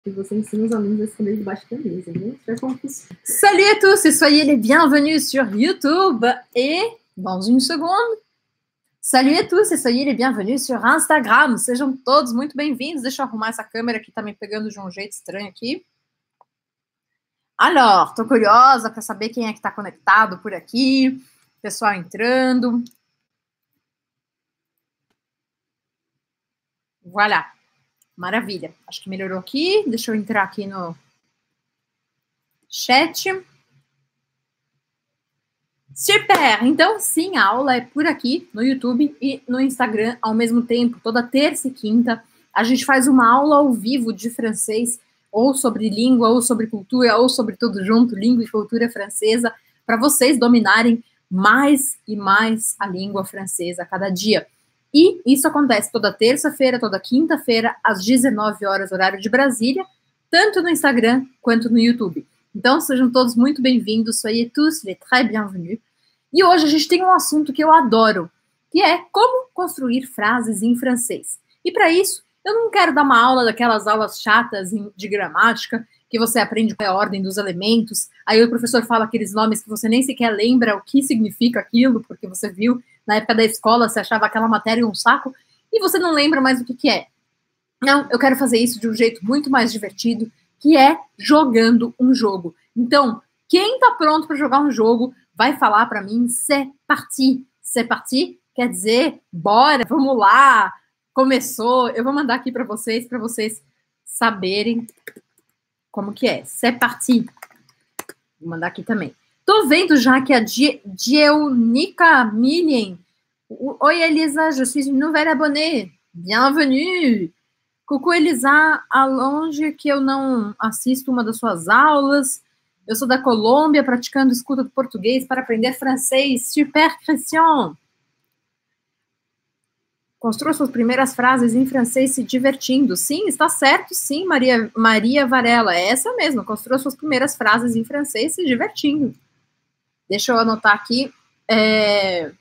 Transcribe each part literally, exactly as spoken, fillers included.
que você ensina os alunos a escrever debaixo da mesa, né? Salut à tous et soyez les bienvenus sur YouTube et, dans une seconde, salut à tous et soyez les bienvenus sur Instagram. Sejam todos muito bem-vindos. Deixa eu arrumar essa câmera que tá me pegando de um jeito estranho aqui. Alors, tô curiosa para saber quem é que tá conectado por aqui. Pessoal entrando. Voilà. Maravilha. Acho que melhorou aqui. Deixa eu entrar aqui no chat. Super! Então, sim, a aula é por aqui, no YouTube e no Instagram ao mesmo tempo. Toda terça e quinta, a gente faz uma aula ao vivo de francês, ou sobre língua, ou sobre cultura, ou sobre tudo junto, língua e cultura francesa, para vocês dominarem mais e mais a língua francesa a cada dia. E isso acontece toda terça-feira, toda quinta-feira, às dezenove horas, horário de Brasília, tanto no Instagram quanto no YouTube. Então, sejam todos muito bem-vindos, soyez tous les très bienvenus. E hoje a gente tem um assunto que eu adoro, que é como construir frases em francês. E para isso, eu não quero dar uma aula daquelas aulas chatas de gramática, que você aprende a ordem dos elementos, aí o professor fala aqueles nomes que você nem sequer lembra o que significa aquilo, porque você viu na época da escola, você achava aquela matéria um saco, e você não lembra mais o que que é. Não, eu quero fazer isso de um jeito muito mais divertido, que é jogando um jogo. Então, quem tá pronto para jogar um jogo, vai falar para mim, c'est parti. C'est parti quer dizer, bora, vamos lá, começou. Eu vou mandar aqui para vocês, para vocês saberem como que é. C'est parti. Vou mandar aqui também. Tô vendo já que a Dienica Milien. Oi, Elisa, je suis une nouvelle abonnée. Bienvenue. Coucou, Elisa, a longe que eu não assisto uma das suas aulas. Eu sou da Colômbia, praticando escuta do português para aprender francês. Super, Christian. Construa suas primeiras frases em francês se divertindo. Sim, está certo, sim, Maria, Maria Varela. É essa mesmo, construa suas primeiras frases em francês se divertindo. Deixa eu anotar aqui. É...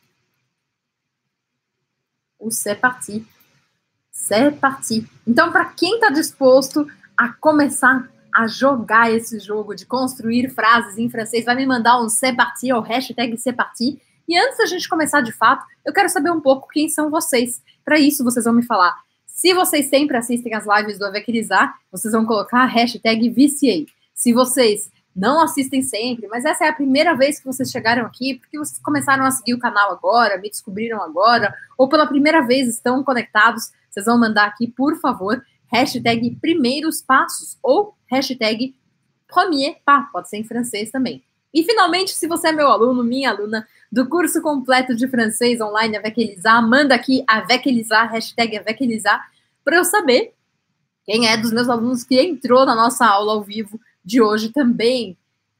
O c'est parti. C'est parti. Então, para quem está disposto a começar a jogar esse jogo de construir frases em francês, vai me mandar um c'est parti, ou hashtag c'est parti. E antes da gente começar de fato, eu quero saber um pouco quem são vocês. Para isso, vocês vão me falar. Se vocês sempre assistem as lives do Avec Elisa, vocês vão colocar a hashtag viciei. Se vocês não assistem sempre, mas essa é a primeira vez que vocês chegaram aqui, porque vocês começaram a seguir o canal agora, me descobriram agora, ou pela primeira vez estão conectados, vocês vão mandar aqui, por favor, hashtag primeiros passos, ou hashtag premier pas, pode ser em francês também. E, finalmente, se você é meu aluno, minha aluna, do curso completo de francês online Avec Elisa, manda aqui Avec Elisa, hashtag Avec Elisa, para eu saber quem é dos meus alunos que entrou na nossa aula ao vivo de hoje também.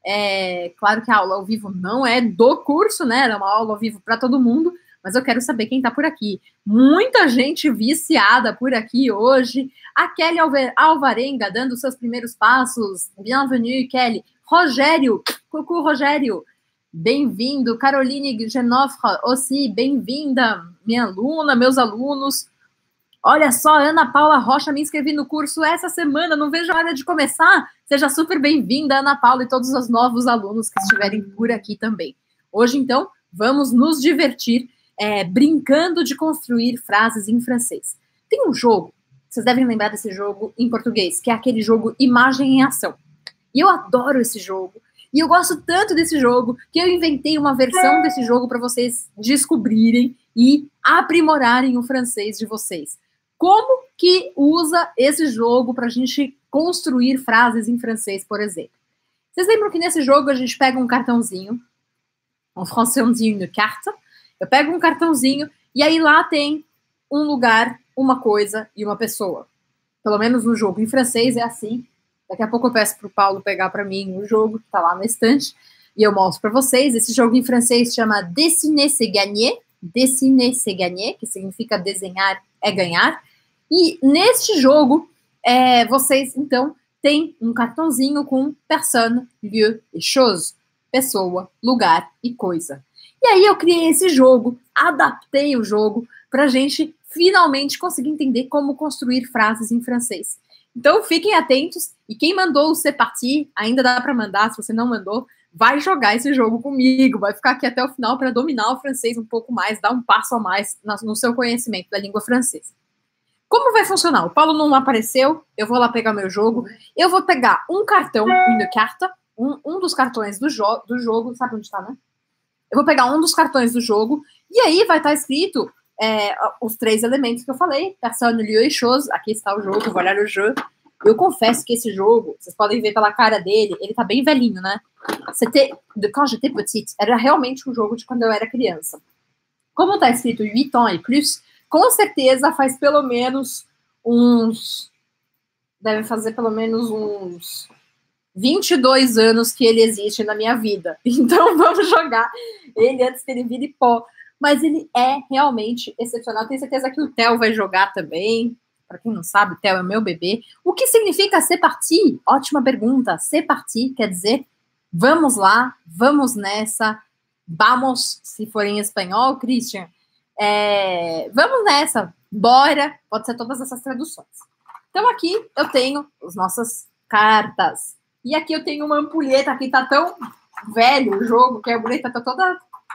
É claro que a aula ao vivo não é do curso, né? É uma aula ao vivo para todo mundo, mas eu quero saber quem está por aqui. Muita gente viciada por aqui hoje. A Kelly Alvarenga, dando seus primeiros passos. Bienvenue, Kelly. Rogério, coucou, Rogério. Bem-vindo. Caroline Genofra, aussi, bem-vinda. Minha aluna, meus alunos. Olha só, Ana Paula Rocha, me inscrevi no curso essa semana, não vejo a hora de começar. Seja super bem-vinda, Ana Paula, e todos os novos alunos que estiverem por aqui também. Hoje, então, vamos nos divertir é, brincando de construir frases em francês. Tem um jogo, vocês devem lembrar desse jogo em português, que é aquele jogo Imagem em Ação. E eu adoro esse jogo. E eu gosto tanto desse jogo que eu inventei uma versão desse jogo para vocês descobrirem e aprimorarem o francês de vocês. Como que usa esse jogo para a gente construir frases em francês, por exemplo? Vocês lembram que nesse jogo a gente pega um cartãozinho, en français on dit une carte, eu pego um cartãozinho e aí lá tem um lugar, uma coisa e uma pessoa. Pelo menos no jogo. Em francês é assim. Daqui a pouco eu peço para o Paulo pegar para mim o jogo que está lá na estante e eu mostro para vocês. Esse jogo em francês se chama Dessiner c'est gagner. Dessiner c'est gagner, que significa desenhar é ganhar. E neste jogo, é, vocês, então, têm um cartãozinho com personne, lieu e chose. Pessoa, lugar e coisa. E aí eu criei esse jogo, adaptei o jogo para a gente finalmente conseguir entender como construir frases em francês. Então, fiquem atentos. E quem mandou o C'est Parti, ainda dá para mandar, se você não mandou, vai jogar esse jogo comigo, vai ficar aqui até o final para dominar o francês um pouco mais, dar um passo a mais no seu conhecimento da língua francesa. Como vai funcionar? O Paulo não apareceu, eu vou lá pegar meu jogo, eu vou pegar um cartão, une carte, um, um dos cartões do, jo do jogo, sabe onde está, né? Eu vou pegar um dos cartões do jogo, e aí vai estar escrito é, os três elementos que eu falei, personne, lieu e chose, aqui está o jogo, voilà le jeu. Eu confesso que esse jogo, vocês podem ver pela cara dele, ele tá bem velhinho, né? C'était de quand j'étais petite, era realmente um jogo de quando eu era criança. Como tá escrito huit ans et plus, com certeza faz pelo menos uns... Deve fazer pelo menos uns vinte e dois anos que ele existe na minha vida. Então vamos jogar ele antes que ele vire pó. Mas ele é realmente excepcional. Tenho certeza que o Theo vai jogar também. Para quem não sabe, o Theo é meu bebê. O que significa c'est parti? Ótima pergunta. C'est parti quer dizer vamos lá, vamos nessa, vamos, se for em espanhol, Christian. É, vamos nessa, bora, pode ser todas essas traduções. Então aqui eu tenho as nossas cartas. E aqui eu tenho uma ampulheta, aqui tá tão velho o jogo, que a ampulheta tá toda...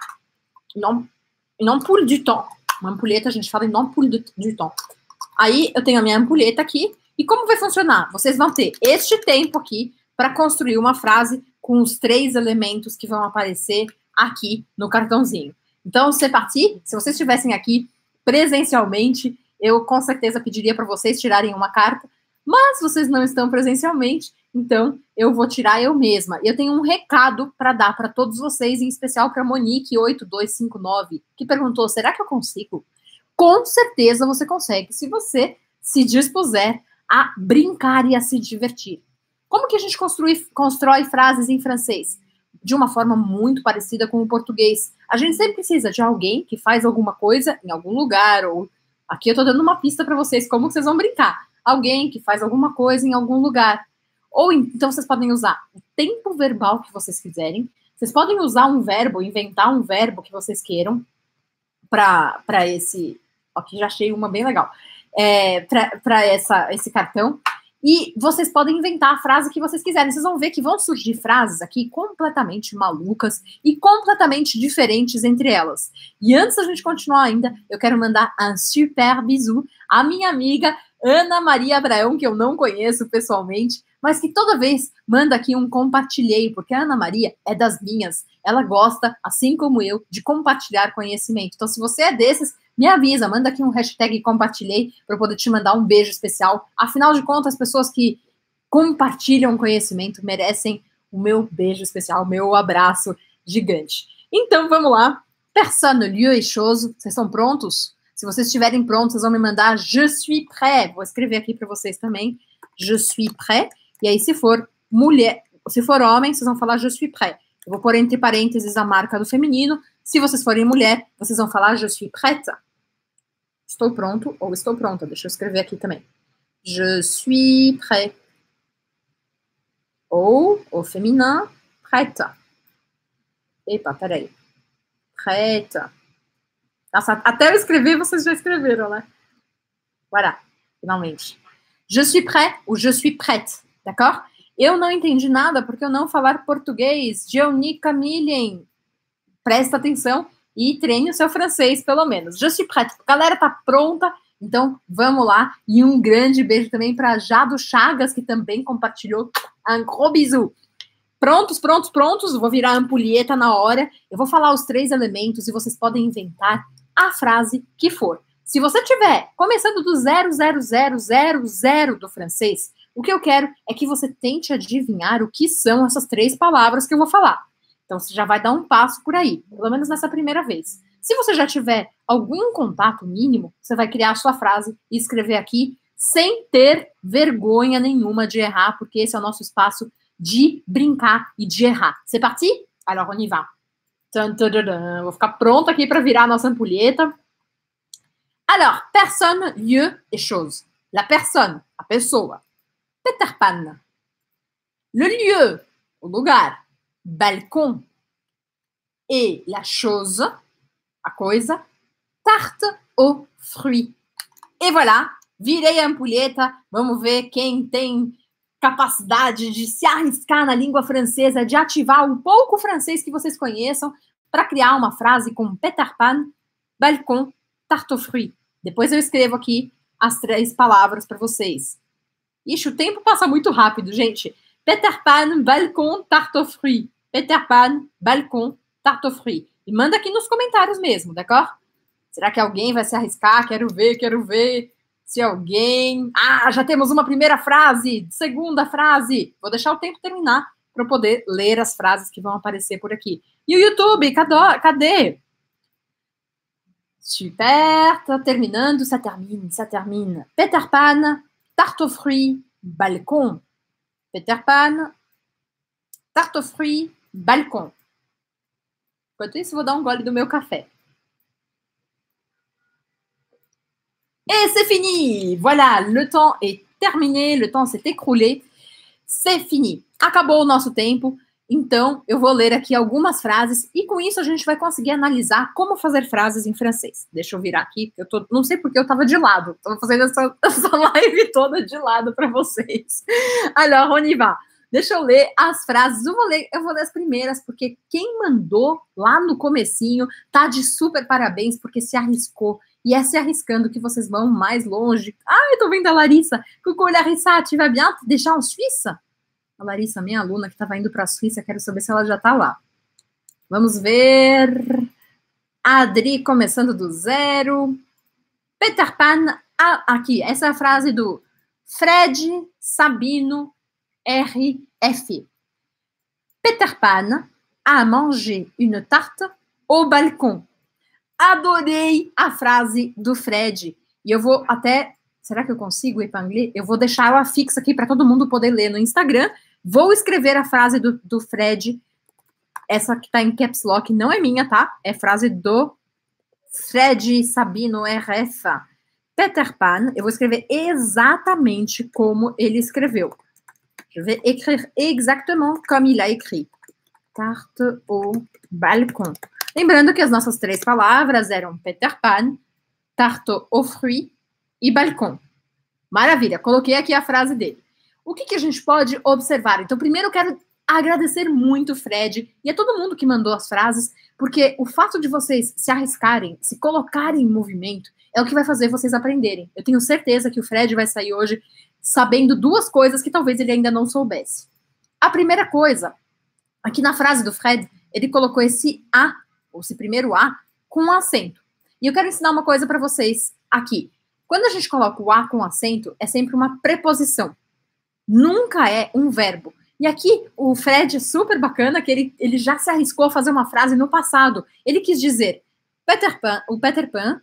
Une ampoule du temps. Uma ampulheta, a gente fala em ampoule du, du temps. Aí eu tenho a minha ampulheta aqui, e como vai funcionar? Vocês vão ter este tempo aqui para construir uma frase com os três elementos que vão aparecer aqui no cartãozinho. Então, c'est parti. Se vocês estivessem aqui presencialmente, eu com certeza pediria para vocês tirarem uma carta, mas vocês não estão presencialmente, então eu vou tirar eu mesma. E eu tenho um recado para dar para todos vocês, em especial para Monique oito dois cinco nove, que perguntou, será que eu consigo? Com certeza você consegue, se você se dispuser a brincar e a se divertir. Como que a gente construi, constrói frases em francês? De uma forma muito parecida com o português. A gente sempre precisa de alguém que faz alguma coisa em algum lugar, ou aqui eu tô dando uma pista para vocês como que vocês vão brincar. Alguém que faz alguma coisa em algum lugar. Ou então vocês podem usar o tempo verbal que vocês quiserem. Vocês podem usar um verbo, inventar um verbo que vocês queiram para esse... Aqui já achei uma bem legal. É, para esse cartão. E vocês podem inventar a frase que vocês quiserem. Vocês vão ver que vão surgir frases aqui completamente malucas e completamente diferentes entre elas. E antes da gente continuar ainda, eu quero mandar um super bisou à minha amiga Ana Maria Abraão, que eu não conheço pessoalmente, mas que toda vez manda aqui um compartilhei, porque a Ana Maria é das minhas. Ela gosta, assim como eu, de compartilhar conhecimento. Então, se você é desses, me avisa, manda aqui um hashtag compartilhei para eu poder te mandar um beijo especial. Afinal de contas, as pessoas que compartilham conhecimento merecem o meu beijo especial, o meu abraço gigante. Então, vamos lá. Personne, lieu et chose. Vocês estão prontos? Se vocês estiverem prontos, vocês vão me mandar je suis prêt. Vou escrever aqui para vocês também. Je suis prêt. E aí, se for mulher, se for homem, vocês vão falar je suis prêt. Eu vou pôr entre parênteses a marca do feminino. Se vocês forem mulher, vocês vão falar je suis prête. Estou pronto ou estou pronta. Deixa eu escrever aqui também. Je suis prêt. Ou, au féminin, prête. Epa, peraí. Prête. Nossa, até eu escrever, vocês já escreveram, né? Voilà, finalmente. Je suis prêt ou je suis prête, d'accord? Eu não entendi nada porque eu não falar português. Jeuni Camilien. Presta atenção e treine o seu francês, pelo menos. Je suis prête. A galera tá pronta, então vamos lá. E um grande beijo também para Jado Chagas, que também compartilhou. Un gros bisou. Prontos, prontos, prontos. Vou virar a ampulheta na hora. Eu vou falar os três elementos e vocês podem inventar a frase que for. Se você tiver começando do zero zero zero zero zero do francês, o que eu quero é que você tente adivinhar o que são essas três palavras que eu vou falar. Então, você já vai dar um passo por aí, pelo menos nessa primeira vez. Se você já tiver algum contato mínimo, você vai criar a sua frase e escrever aqui sem ter vergonha nenhuma de errar, porque esse é o nosso espaço de brincar e de errar. C'est parti? Alors, on y va. Vou ficar pronta aqui para virar a nossa ampulheta. Alors, personne, lieu et chose. La personne, a pessoa. Peter Pan. Le lieu, o lugar. Balcon. Et la chose, a coisa. Tarte aux fruits. Et voilà, Virei a ampulheta, vamos ver quem tem capacidade de se arriscar na língua francesa, de ativar um pouco o francês que vocês conheçam para criar uma frase com Peter Pan, balcon, tarte aux fruits. Depois eu escrevo aqui as três palavras para vocês. Ixi, o tempo passa muito rápido, gente. Peter Pan, balcon, tarte aux fruits. Peter Pan, balcon, tarte aux fruits. E manda aqui nos comentários mesmo, d'accord? Será que alguém vai se arriscar? Quero ver, quero ver. Se alguém... Ah, já temos uma primeira frase, segunda frase. Vou deixar o tempo terminar para eu poder ler as frases que vão aparecer por aqui. E o YouTube, cadê? cadê? Super, tá terminando, ça termine, ça termine. Peter Pan, tarte aux fruits, balcon. Peter Pan, tarte aux fruits, balcon. Enquanto isso, vou dar um gole do meu café. Et c'est fini! Voilà, le temps est terminé, le temps s'est écroulé. C'est fini. Acabou o nosso tempo. Então, eu vou ler aqui algumas frases e com isso a gente vai conseguir analisar como fazer frases em francês. Deixa eu virar aqui, eu tô, não sei porque eu tava de lado. Tô fazendo essa, essa live toda de lado para vocês. Alors, on y va. Deixa eu ler as frases. Eu vou ler, eu vou ler as primeiras, porque quem mandou lá no comecinho tá de super parabéns, porque se arriscou. E é se arriscando que vocês vão mais longe. Ah, eu tô vendo a Larissa. Coucou, Larissa, tu vas bien déjà en Suisse? A Larissa, minha aluna que estava indo para a Suíça, quero saber se ela já está lá. Vamos ver. A Adri começando do zero. Peter Pan, ah, aqui, essa é a frase do Fred Sabino R F. Peter Pan a mangé une tarte au balcon. Adorei a frase do Fred. E eu vou até... Será que eu consigo ir para inglês? Eu vou deixar ela fixa aqui para todo mundo poder ler no Instagram. Vou escrever a frase do, do Fred. Essa que está em caps lock não é minha, tá? É frase do Fred Sabino R F. Peter Pan. Eu vou escrever exatamente como ele escreveu. Je vais écrire exactement comme il a écrit. Tarte au balcon. Lembrando que as nossas três palavras eram Peter Pan, tarte aux fruits e balcon. Maravilha, coloquei aqui a frase dele. O que, que a gente pode observar? Então, primeiro eu quero agradecer muito o Fred e a todo mundo que mandou as frases, porque o fato de vocês se arriscarem, se colocarem em movimento, é o que vai fazer vocês aprenderem. Eu tenho certeza que o Fred vai sair hoje sabendo duas coisas que talvez ele ainda não soubesse. A primeira coisa, aqui na frase do Fred, ele colocou esse A, ou esse primeiro A, com um acento. E eu quero ensinar uma coisa para vocês aqui. Quando a gente coloca o A com acento, é sempre uma preposição. Nunca é um verbo. E aqui, o Fred é super bacana, que ele, ele já se arriscou a fazer uma frase no passado. Ele quis dizer, Peter Pan, o Peter Pan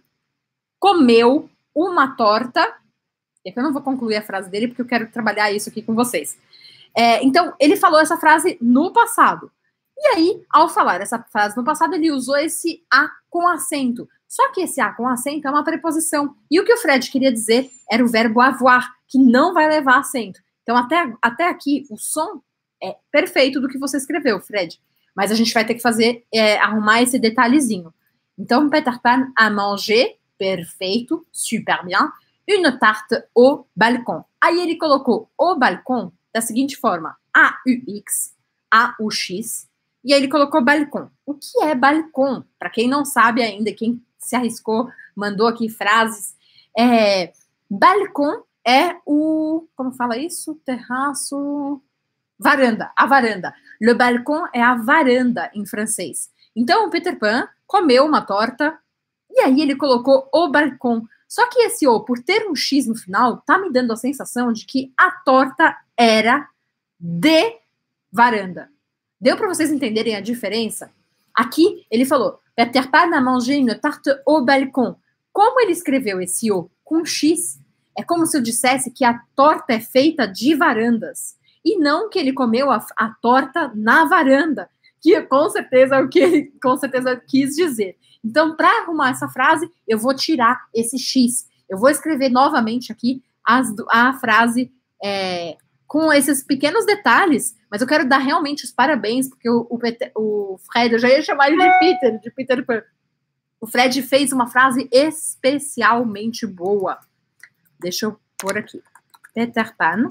comeu uma torta... É que eu não vou concluir a frase dele, porque eu quero trabalhar isso aqui com vocês. É, então, ele falou essa frase no passado. E aí, ao falar essa frase no passado, ele usou esse A com acento. Só que esse A com acento é uma preposição. E o que o Fred queria dizer era o verbo avoir, que não vai levar acento. Então, até, até aqui, o som é perfeito do que você escreveu, Fred. Mas a gente vai ter que fazer, é, arrumar esse detalhezinho. Então, Peter Pan a mangé, perfeito, super bien, une tarte au balcon. Aí ele colocou o balcon da seguinte forma, A U X, A U X, e aí ele colocou balcon. O que é balcon? Para quem não sabe ainda, quem se arriscou, mandou aqui frases, é, balcon é o, como fala isso? Terraço, varanda, a varanda. Le balcon é a varanda em francês. Então o Peter Pan comeu uma torta e aí ele colocou o balcon. Só que esse O, por ter um X no final, tá me dando a sensação de que a torta era de varanda. Deu para vocês entenderem a diferença? Aqui ele falou, Peter Pan a mangé une tarte au balcon. Como ele escreveu esse O com X, é como se eu dissesse que a torta é feita de varandas. E não que ele comeu a, a torta na varanda, que com certeza é o que ele com certeza quis dizer. Então, para arrumar essa frase, eu vou tirar esse X. Eu vou escrever novamente aqui as, a frase é, com esses pequenos detalhes, mas eu quero dar realmente os parabéns, porque o, o, Peter, o Fred, eu já ia chamar ele de Peter, de Peter Pan. O Fred fez uma frase especialmente boa. Deixa eu pôr aqui. Peter Pan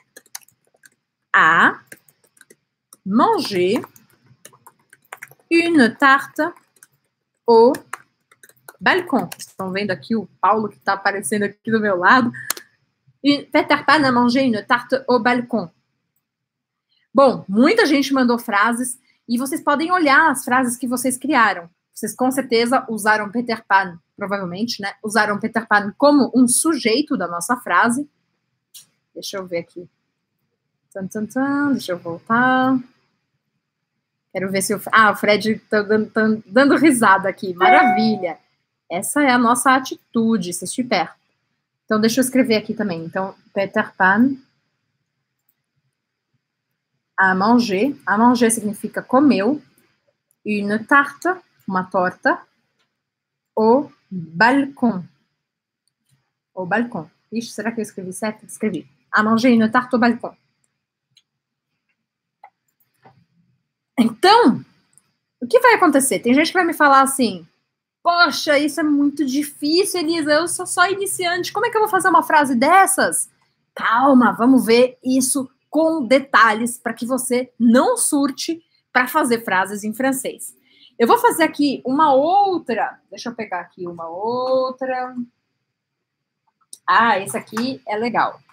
a mangé une tarte au balcon. Estão vendo aqui o Paulo que está aparecendo aqui do meu lado. Peter Pan a mangé une tarte au balcon. Bom, muita gente mandou frases e vocês podem olhar as frases que vocês criaram. Vocês com certeza usaram Peter Pan, provavelmente, né? Usaram Peter Pan como um sujeito da nossa frase. Deixa eu ver aqui. Tum, tum, tum. Deixa eu voltar. Quero ver se o... Ah, o Fred tá dando, tá dando risada aqui. Maravilha. Essa é a nossa atitude, c'est super. Então, deixa eu escrever aqui também. Então, Peter Pan a manger. A manger significa comeu. Une tarte, uma torta. Au balcon. Au balcon. Ixi, será que eu escrevi certo? Escrevi. A manger une tarte au balcon. Então, o que vai acontecer? Tem gente que vai me falar assim, poxa, isso é muito difícil, Elisa, eu sou só iniciante, como é que eu vou fazer uma frase dessas? Calma, vamos ver isso com detalhes para que você não surte para fazer frases em francês. Eu vou fazer aqui uma outra, deixa eu pegar aqui uma outra. Ah, esse aqui é legal.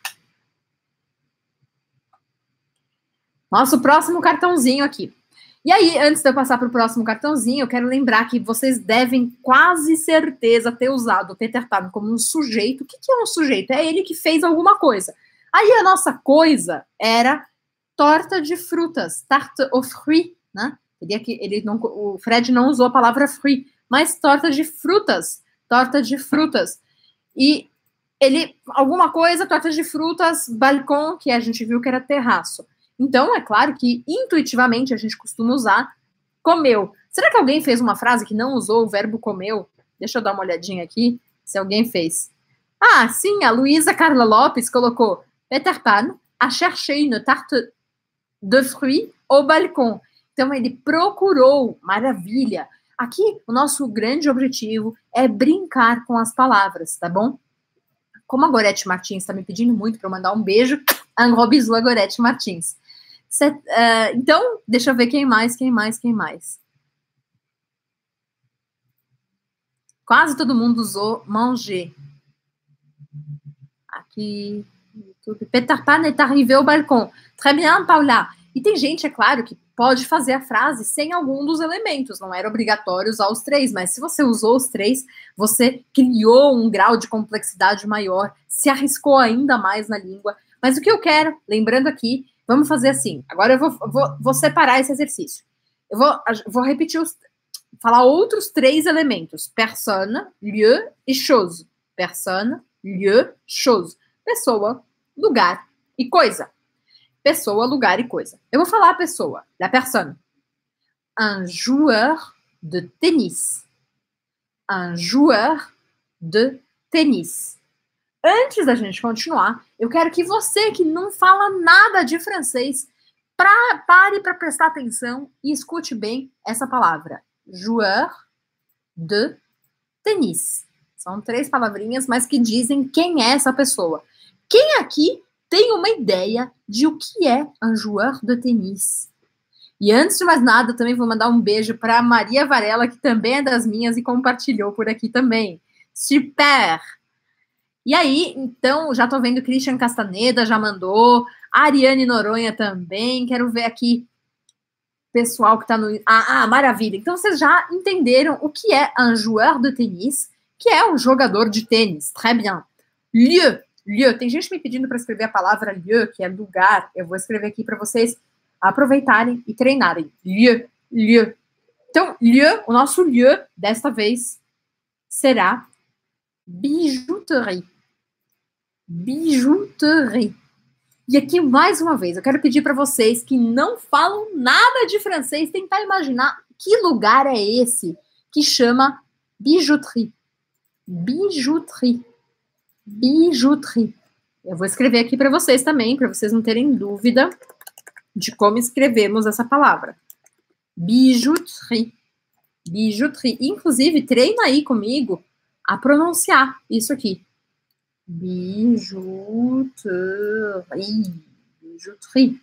Nosso próximo cartãozinho aqui. E aí, antes de eu passar para o próximo cartãozinho, eu quero lembrar que vocês devem quase certeza ter usado o Peter Pan como um sujeito. O que, que é um sujeito? É ele que fez alguma coisa. Aí a nossa coisa era torta de frutas, tarte aux fruits, né? Ele, ele não, o Fred não usou a palavra fruit, mas torta de frutas, torta de frutas. E ele, alguma coisa, torta de frutas, balcão, que a gente viu que era terraço. Então, é claro que, intuitivamente, a gente costuma usar comeu. Será que alguém fez uma frase que não usou o verbo comeu? Deixa eu dar uma olhadinha aqui, se alguém fez. Ah, sim, a Luísa Carla Lopes colocou Peter Pan a chercher une tarte de fruits au balcon. Então, ele procurou, maravilha. Aqui, o nosso grande objetivo é brincar com as palavras, tá bom? Como a Gorete Martins está me pedindo muito para eu mandar um beijo, un gros bisou a Gorete Martins. Set, uh, então, deixa eu ver quem mais, quem mais, quem mais. Quase todo mundo usou manger. Aqui, YouTube. Peter Pan est arrivé au balcon. Très bien, Paula. E tem gente, é claro, que pode fazer a frase sem algum dos elementos. Não era obrigatório usar os três, mas se você usou os três, você criou um grau de complexidade maior, se arriscou ainda mais na língua. Mas o que eu quero, lembrando aqui, vamos fazer assim. Agora eu vou, vou, vou separar esse exercício. Eu vou, vou repetir, os, falar outros três elementos. Personne, lieu e chose. Personne, lieu, chose. Pessoa, lugar e coisa. Pessoa, lugar e coisa. Eu vou falar a pessoa, la personne. Un joueur de tennis. Un joueur de tennis. Antes da gente continuar, eu quero que você que não fala nada de francês, pra, pare para prestar atenção e escute bem essa palavra. Joueur de tennis. São três palavrinhas, mas que dizem quem é essa pessoa. Quem aqui tem uma ideia de o que é un joueur de tennis? E antes de mais nada, também vou mandar um beijo para Maria Varela, que também é das minhas e compartilhou por aqui também. Super! E aí, então, já tô vendo Christian Castaneda, já mandou. A Ariane Noronha também. Quero ver aqui pessoal que tá no... Ah, ah, maravilha. Então, vocês já entenderam o que é un joueur de tennis, que é um jogador de tênis. Très bien. Lieu. Lieu. Tem gente me pedindo para escrever a palavra lieu, que é lugar. Eu vou escrever aqui para vocês aproveitarem e treinarem. Lieu. Lieu. Então, lieu, o nosso lieu, desta vez, será bijouterie. Bijouterie. E aqui, mais uma vez, eu quero pedir para vocês que não falam nada de francês, tentar imaginar que lugar é esse que chama bijouterie. Bijouterie. Bijouterie. Eu vou escrever aqui para vocês também, para vocês não terem dúvida de como escrevemos essa palavra. Bijouterie. Bijouterie. Inclusive, treina aí comigo a pronunciar isso aqui. Bijouterie. Bijouterie.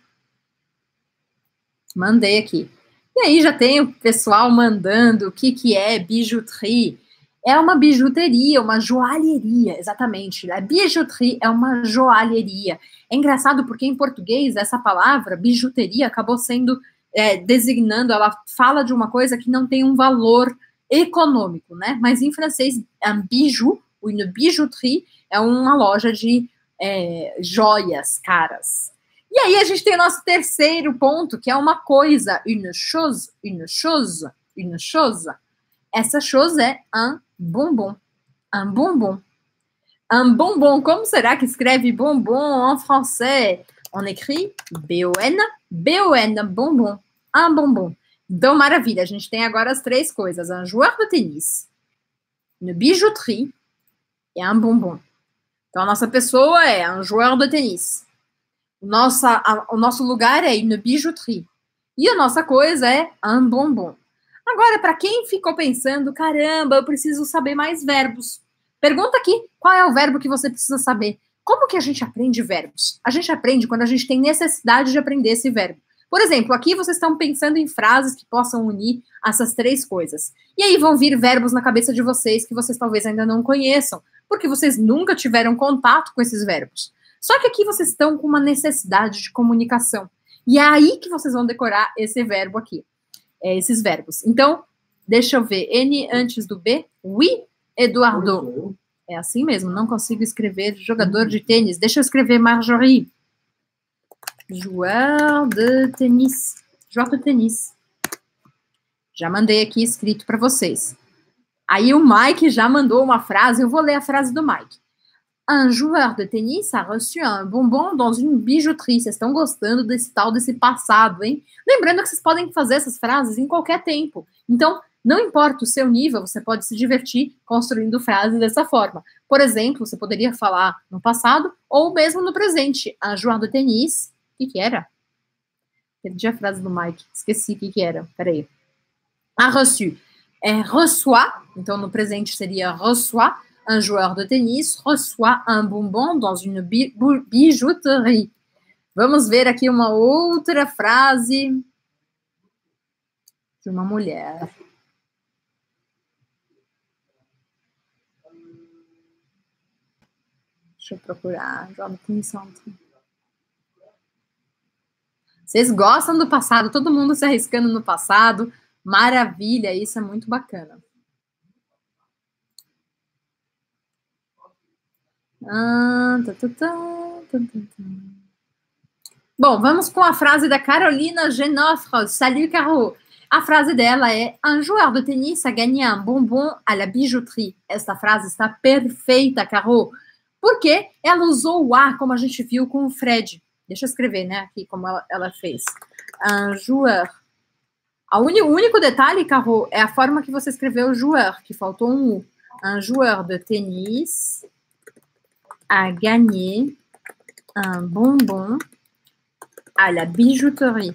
Mandei aqui. E aí já tem o pessoal mandando o que, que é bijouterie. É uma bijuteria, uma joalheria, exatamente. A bijouterie é uma joalheria. É engraçado porque em português essa palavra, bijuteria, acabou sendo é, designando, ela fala de uma coisa que não tem um valor econômico, né? Mas em francês, un bijou, une bijouterie, é uma loja de é, joias caras. E aí a gente tem o nosso terceiro ponto, que é uma coisa, une chose, une chose, une chose. Essa chose é un bonbon, un bonbon. Un bonbon, como será que escreve bonbon en français? On écrit B O N, B O N, bonbon, un bonbon. Então, maravilha, a gente tem agora as três coisas, un joueur de tennis, une bijouterie e un bonbon. Então, a nossa pessoa é un joueur de tennis. Nossa, a, o nosso lugar é une bijouterie. E a nossa coisa é un bonbon. Agora, para quem ficou pensando, caramba, eu preciso saber mais verbos. Pergunta aqui, qual é o verbo que você precisa saber? Como que a gente aprende verbos? A gente aprende quando a gente tem necessidade de aprender esse verbo. Por exemplo, aqui vocês estão pensando em frases que possam unir essas três coisas. E aí vão vir verbos na cabeça de vocês que vocês talvez ainda não conheçam, porque vocês nunca tiveram contato com esses verbos. Só que aqui vocês estão com uma necessidade de comunicação. E é aí que vocês vão decorar esse verbo aqui. É, esses verbos. Então, deixa eu ver. N antes do B. Oui, Eduardo. É assim mesmo, não consigo escrever jogador de tênis. Deixa eu escrever Marjorie. Joueur de tennis. Joueur de tennis. Já mandei aqui escrito para vocês. Aí o Mike já mandou uma frase, eu vou ler a frase do Mike. Un joueur de tennis a reçu un bonbon dans une bijouterie. Vocês estão gostando desse tal, desse passado, hein? Lembrando que vocês podem fazer essas frases em qualquer tempo. Então, não importa o seu nível, você pode se divertir construindo frases dessa forma. Por exemplo, você poderia falar no passado ou mesmo no presente. Un joueur de tennis. O que que era? Perdi a frase do Mike. Esqueci o que que era. Peraí. A reçu. É reçoit. Então, no presente seria reçoit. Un joueur de tennis reçoit un bonbon dans une bijouterie. Vamos ver aqui uma outra frase de uma mulher. Deixa eu procurar. Vocês gostam do passado? Todo mundo se arriscando no passado. Maravilha, isso é muito bacana. Ah, tá, tá, tá, tá, tá. Bom, vamos com a frase da Carolina Genoffre. Salut, Caro. A frase dela é: un joueur de tennis a gagné un bonbon à la bijouterie. Esta frase está perfeita, Caro. Porque ela usou o A, como a gente viu com o Fred. Deixa eu escrever, né, aqui, como ela, ela fez. Un joueur. A uni, o único detalhe, Caro, é a forma que você escreveu joueur, que faltou um U. Un joueur de tennis a gagné un bonbon à la bijouterie.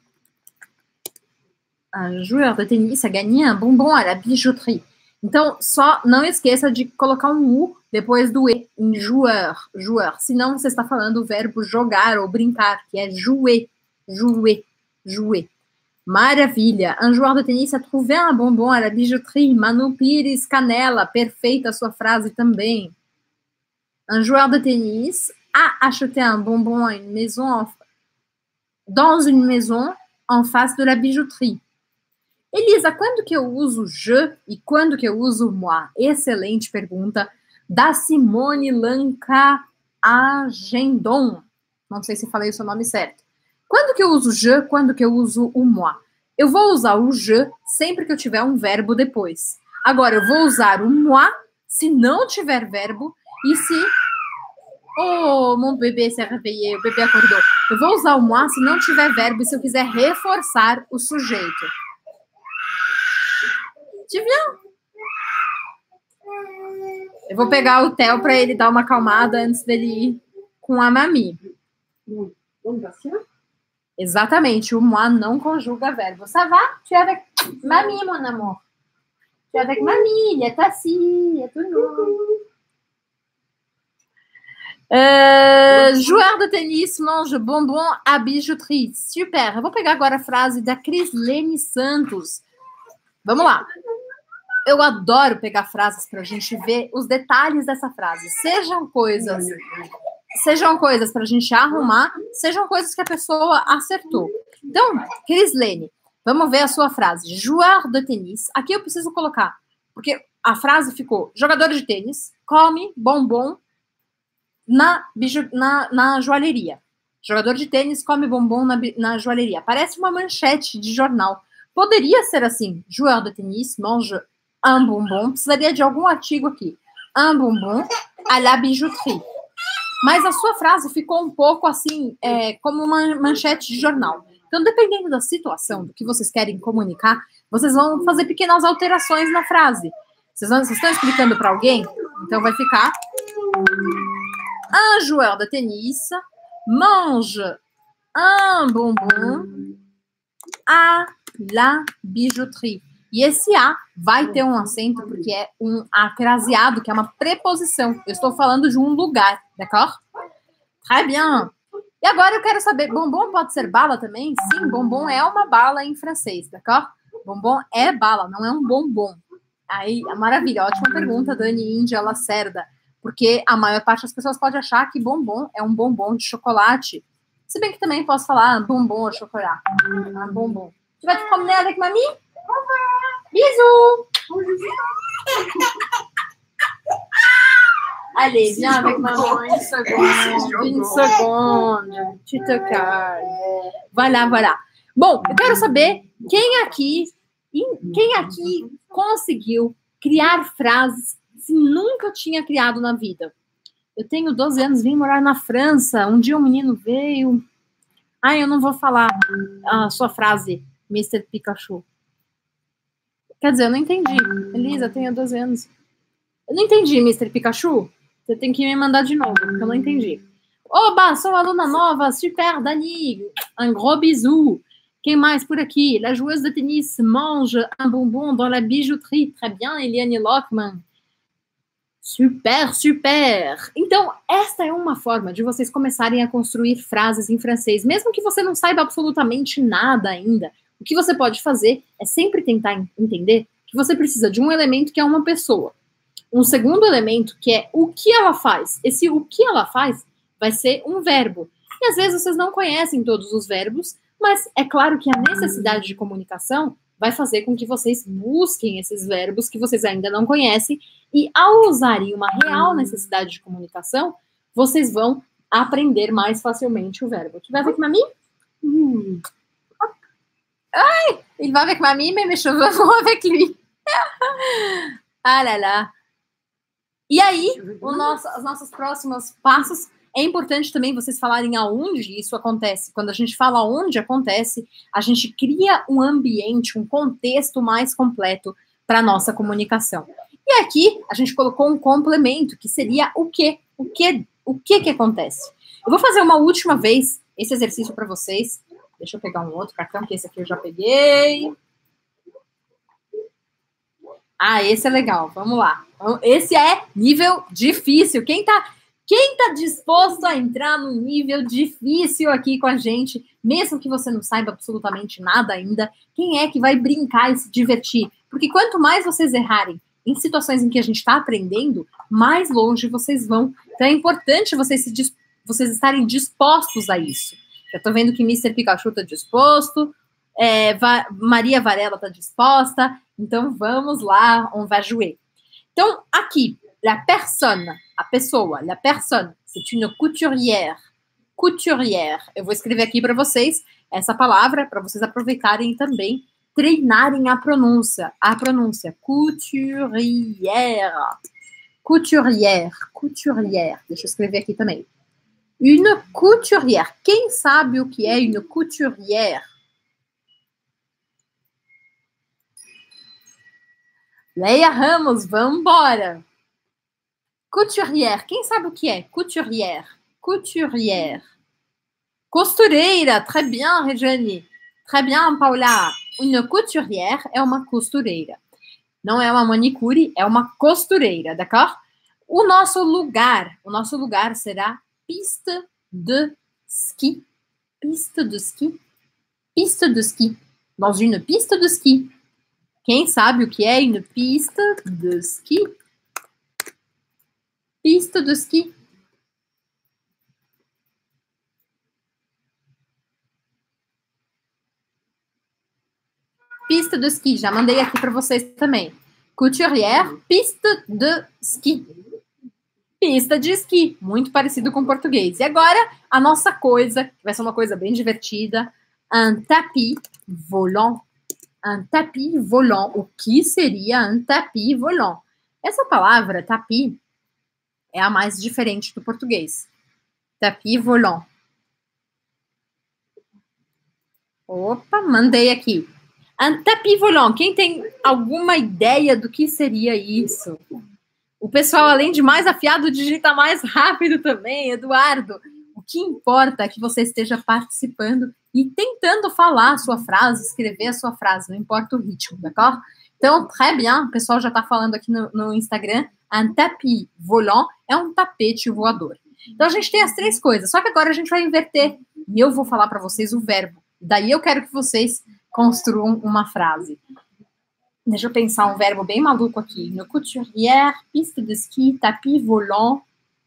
Un joueur de tennis a gagné un bonbon à la bijouterie. Então, só não esqueça de colocar um U depois do E, em joueur, joueur. Senão, você está falando o verbo jogar ou brincar, que é jouer, jouer, jouer. Maravilha! Un joueur de tennis a trouvé un bonbon à la bijouterie. Manu Pires Canela, perfeita a sua frase também. Un joueur de tennis a acheté un bonbon à une maison en... dans une maison en face de la bijouterie. Elisa, quando que eu uso je e quando que eu uso moi? Excelente pergunta da Simone Lanca Agendon. Não sei se falei o seu nome certo. Quando que eu uso je, quando que eu uso o moi? Eu vou usar o je sempre que eu tiver um verbo depois. Agora, eu vou usar o moi se não tiver verbo. E se... Oh, mon bebê se réveillé, o bebê acordou. Eu vou usar o moi se não tiver verbo e se eu quiser reforçar o sujeito. Tu viens? Eu vou pegar o Theo para ele dar uma acalmada antes dele ir com a Mami. Exatamente, o moi não conjuga verbo. Ça va? Tu es avec Mami, mon amour. Tu es avec Mami, il y a Tassi, il y a tout le monde. Uh, joueur de tennis mange bonbon à bijouterie. Super. Eu vou pegar agora a frase da Crislene Santos. Vamos lá. Eu adoro pegar frases para a gente ver os detalhes dessa frase. Sejam coisas, sejam coisas para a gente arrumar, sejam coisas que a pessoa acertou. Então, Crislene, vamos ver a sua frase. Joueur de tennis. Aqui eu preciso colocar, porque a frase ficou: jogador de tênis come bombom na, biju, na, na joalheria. Jogador de tênis come bombom na, na joalheria. Parece uma manchete de jornal. Poderia ser assim: joueur de tennis mange un bonbon. Precisaria de algum artigo aqui. Un bonbon à la bijouterie. Mas a sua frase ficou um pouco assim, é, como uma manchete de jornal. Então, dependendo da situação, do que vocês querem comunicar, vocês vão fazer pequenas alterações na frase. Vocês, vão, vocês estão explicando para alguém? Então, vai ficar: un joueur de tennis mange un bonbon à la bijouterie. E esse A vai ter um acento, porque é um acraseado, que é uma preposição. Eu estou falando de um lugar, d'accord? Très bien. E agora eu quero saber, bombom pode ser bala também? Sim, bombom é uma bala em francês, d'accord? Bombom é bala, não é um bombom. Aí, maravilha, ótima pergunta, Dani Índia Lacerda. Porque a maior parte das pessoas pode achar que bombom é um bombom de chocolate. Se bem que também posso falar bombom ou chocolate. Ah, bombom. Tu vas te promener avec mamie? Bisous! Allez, viens avec maman une seconde, une seconde, tu te calmes. Voilà, voilà. Bom, eu quero saber quem aqui, quem aqui conseguiu criar frases que nunca tinha criado na vida. Eu tenho doze anos, vim morar na França. Um dia um menino veio. Ai, eu não vou falar a sua frase, mister Pikachu. Quer dizer, eu não entendi. Elisa, eu tenho doze anos. Eu não entendi, mister Pikachu. Você tem que me mandar de novo, porque eu não entendi. Oba, sou aluna nova. Super, Dani. Un gros bisou. Quem mais por aqui? La joueuse de tennis mange un bonbon dans la bijouterie. Très bien, Eliane Lockman. Super, super. Então, esta é uma forma de vocês começarem a construir frases em francês, mesmo que você não saiba absolutamente nada ainda. O que você pode fazer é sempre tentar entender que você precisa de um elemento que é uma pessoa. Um segundo elemento que é o que ela faz. Esse o que ela faz vai ser um verbo. E às vezes vocês não conhecem todos os verbos, mas é claro que a necessidade de comunicação vai fazer com que vocês busquem esses verbos que vocês ainda não conhecem e ao usarem uma real necessidade de comunicação, vocês vão aprender mais facilmente o verbo. Tu vai avec mamie? Hum. Ai, il va avec mamie, mais mes cheveux vont avec lui. Ah là là. E aí, o nosso, os nossos próximos passos, é importante também vocês falarem aonde isso acontece. Quando a gente fala onde acontece, a gente cria um ambiente, um contexto mais completo para a nossa comunicação. E aqui, a gente colocou um complemento, que seria o quê? O que, o que que acontece? Eu vou fazer uma última vez esse exercício para vocês. Deixa eu pegar um outro cartão, que esse aqui eu já peguei. Ah, esse é legal. Vamos lá. Esse é nível difícil. Quem tá, quem tá disposto a entrar no nível difícil aqui com a gente, mesmo que você não saiba absolutamente nada ainda, quem é que vai brincar e se divertir? Porque quanto mais vocês errarem em situações em que a gente está aprendendo, mais longe vocês vão. Então é importante vocês, se, vocês estarem dispostos a isso. Já tô vendo que mister Pikachu tá disposto, é, Va Maria Varela tá disposta, então vamos lá, on va jouer. Então, aqui, la personne, a pessoa, la personne, c'est une couturière. Couturière. Eu vou escrever aqui para vocês essa palavra, para vocês aproveitarem também, treinarem a pronúncia. A pronúncia, couturière. Couturière, couturière. Deixa eu escrever aqui também. Une couturière. Quem sabe o que é une couturière? Leia Ramos, vamos embora. Couturière. Quem sabe o que é? Couturière. Couturière. Costureira. Très bien, Regiane. Très bien, Paula. Une couturière é uma costureira. Não é uma manicure, é uma costureira, d'accord? O nosso lugar, o nosso lugar será piste de ski. Piste de ski. Piste de ski. Dans une piste de ski. Quem sabe o que é une piste de ski? Piste de ski. Piste de ski. Já mandei aqui para vocês também. Couturière, piste de ski. Pista de esqui, muito parecido com o português. E agora, a nossa coisa, que vai ser uma coisa bem divertida, un tapis volant. Un tapis volant. O que seria un tapis volant? Essa palavra, tapis, é a mais diferente do português. Tapis volant. Opa, mandei aqui. Un tapis volant. Quem tem alguma ideia do que seria isso? O pessoal, além de mais afiado, digita mais rápido também, Eduardo. O que importa é que você esteja participando e tentando falar a sua frase, escrever a sua frase, não importa o ritmo, d'accord? Então, très bien, o pessoal já está falando aqui no, no Instagram, un tapis volant é um tapete voador. Então, a gente tem as três coisas, só que agora a gente vai inverter e eu vou falar para vocês o verbo. Daí eu quero que vocês construam uma frase. Deixa eu pensar um verbo bem maluco aqui. No couturière, piste de ski, tapis volant.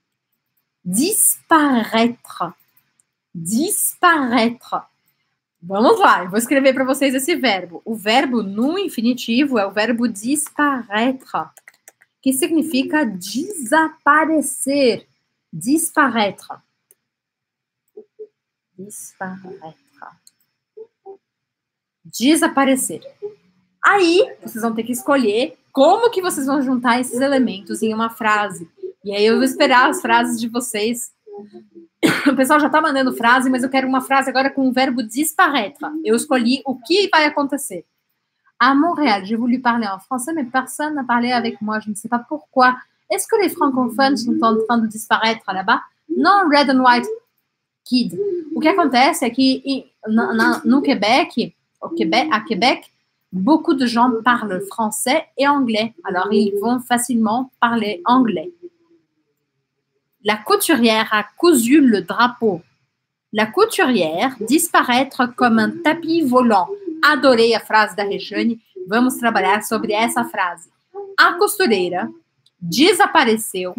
Disparaître. Disparaître. Vamos lá, eu vou escrever para vocês esse verbo. O verbo no infinitivo é o verbo disparaître, que significa desaparecer. Disparaître. Disparaître. Desaparecer. Aí, vocês vão ter que escolher como que vocês vão juntar esses elementos em uma frase. E aí eu vou esperar as frases de vocês. O pessoal já tá mandando frase, mas eu quero uma frase agora com o verbo disparaître. Eu escolhi o que vai acontecer. À Montréal, j'ai voulu parler en français, mais personne n'a parlé avec moi. Je ne sais pas pourquoi. Est-ce que les francophones sont en train de disparaître là-bas? Non, Red and White Kid. O que acontece é que na, na, no Québec, au Québec, à Québec, beaucoup de gens parlent français et anglais. Alors, ils vont facilement parler anglais. La couturière a cousu le drapeau. La couturière disparaître comme un tapis volant. Adorei a frase da Regiane. Vamos trabalhar sobre essa frase. A costureira desapareceu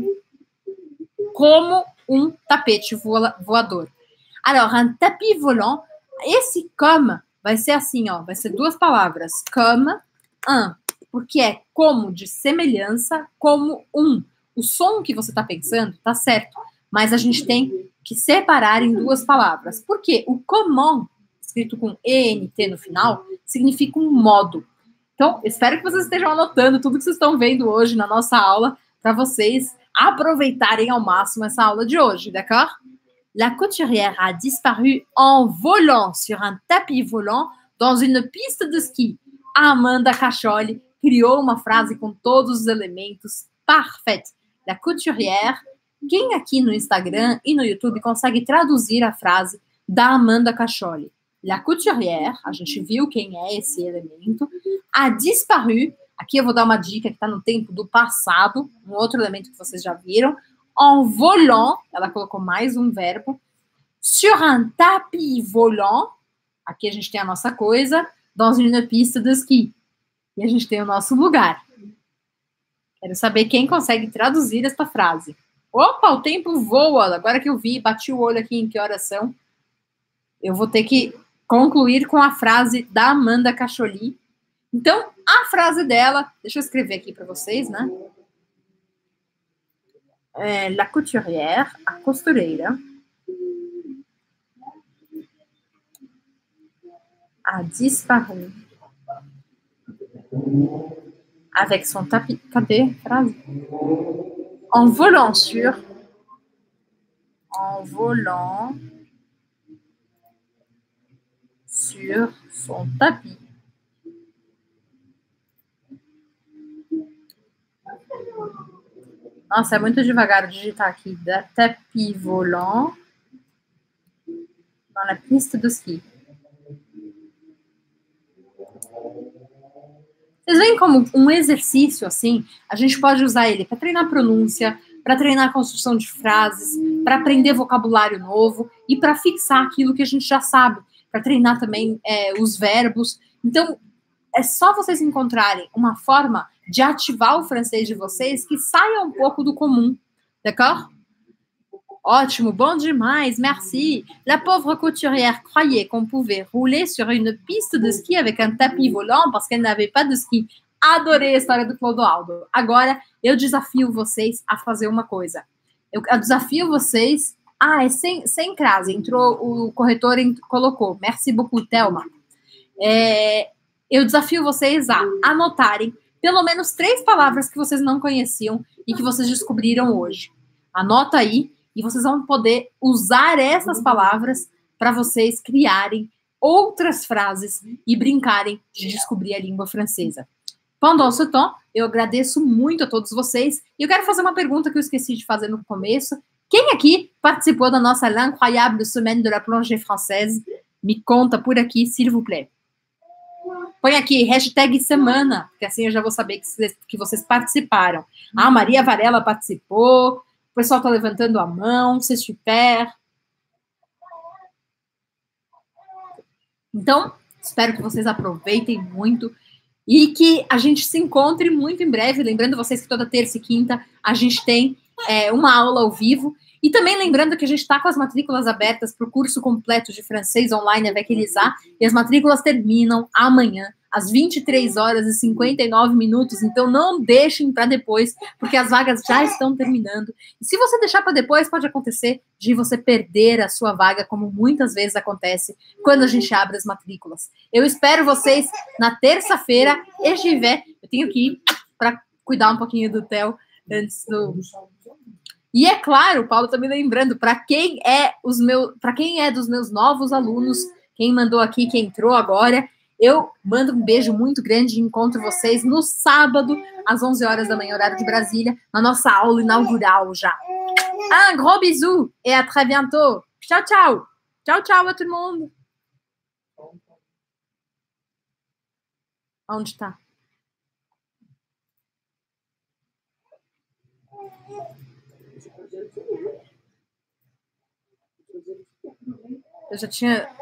como um tapete voador. Alors, un tapis volant, esse comme vai ser assim, ó, vai ser duas palavras. Comme, un, porque é como de semelhança, como um. O som que você está pensando tá certo, mas a gente tem que separar em duas palavras. Por quê? O comment, escrito com E N T no final, significa um modo. Então, espero que vocês estejam anotando tudo que vocês estão vendo hoje na nossa aula, para vocês aproveitarem ao máximo essa aula de hoje, d'accord? La couturière a disparu en volant sur un tapis volant dans une piste de ski. A Amanda Cacholi criou uma frase com todos os elementos parfaits. La couturière. Quem aqui no Instagram e no YouTube consegue traduzir a frase da Amanda Cacholi? La couturière, a gente viu quem é esse elemento, a disparu, aqui eu vou dar uma dica que está no tempo do passado, um outro elemento que vocês já viram, en volant, ela colocou mais um verbo, sur un tapis volant, aqui a gente tem a nossa coisa, dans une piste de ski, e a gente tem o nosso lugar. Quero saber quem consegue traduzir esta frase. Opa, o tempo voa, agora que eu vi, bati o olho aqui em que horas são, eu vou ter que concluir com a frase da Amanda Cacholi. Então, a frase dela, deixa eu escrever aqui para vocês, né? É, la couturière, a costureira, a disparu avec son tapis. Cadê a frase? En volant sur, en volant sur son tapis. Nossa, é muito devagar digitar aqui. Da tapis volant dans la piste de ski. Vocês veem como um exercício assim, a gente pode usar ele para treinar pronúncia, para treinar a construção de frases, para aprender vocabulário novo e para fixar aquilo que a gente já sabe, para treinar também é, os verbos. Então, é só vocês encontrarem uma forma de ativar o francês de vocês que saia um pouco do comum, d'accord? Ótimo, bom demais, merci. La pauvre couturière croyait qu'on pouvait rouler sur une piste de ski avec un tapis volant parce qu'elle n'avait pas de ski. Adorei a história do Clodoaldo. Agora, eu desafio vocês a fazer uma coisa. Eu, eu desafio vocês... Ah, é sem, sem crase. Entrou, o corretor ent, colocou. Merci beaucoup, Thelma. É, eu desafio vocês a anotarem pelo menos três palavras que vocês não conheciam e que vocês descobriram hoje. Anota aí e vocês vão poder usar essas palavras para vocês criarem outras frases e brincarem de descobrir a língua francesa. Pendant ce temps, eu agradeço muito a todos vocês e eu quero fazer uma pergunta que eu esqueci de fazer no começo. Quem aqui participou da nossa L'Incroyable Semaine de la Plongée Française? Me conta por aqui, s'il vous plaît. Põe aqui, hashtag semana, que assim eu já vou saber que vocês, que vocês participaram. Ah, Maria Varela participou, o pessoal está levantando a mão, c'est super. Então, espero que vocês aproveitem muito e que a gente se encontre muito em breve. Lembrando vocês que toda terça e quinta a gente tem é, uma aula ao vivo. E também lembrando que a gente está com as matrículas abertas para o curso completo de francês online avec Elisa, e as matrículas terminam amanhã, às vinte e três horas e cinquenta e nove minutos, então não deixem para depois, porque as vagas já estão terminando. E se você deixar para depois, pode acontecer de você perder a sua vaga, como muitas vezes acontece quando a gente abre as matrículas. Eu espero vocês na terça-feira, e estiver, eu tenho que ir para cuidar um pouquinho do Theo antes do... E é claro, Paulo tá me lembrando, para quem é os meus, para quem é dos meus novos alunos, quem mandou aqui, quem entrou agora, eu mando um beijo muito grande e encontro vocês no sábado, às onze horas da manhã, horário de Brasília, na nossa aula inaugural já. Un gros bisou et à très bientôt. Tchau, tchau. Tchau, tchau a todo mundo. Onde tá? Eu já tinha